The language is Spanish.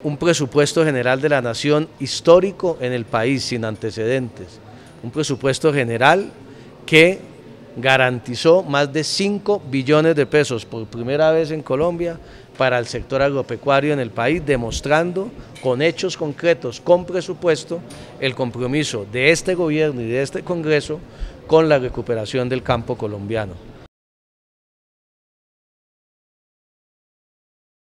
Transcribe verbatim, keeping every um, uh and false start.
un presupuesto general de la nación histórico en el país, sin antecedentes, un presupuesto general que garantizó más de cinco billones de pesos por primera vez en Colombia para el sector agropecuario en el país, demostrando con hechos concretos, con presupuesto, el compromiso de este gobierno y de este Congreso con la recuperación del campo colombiano.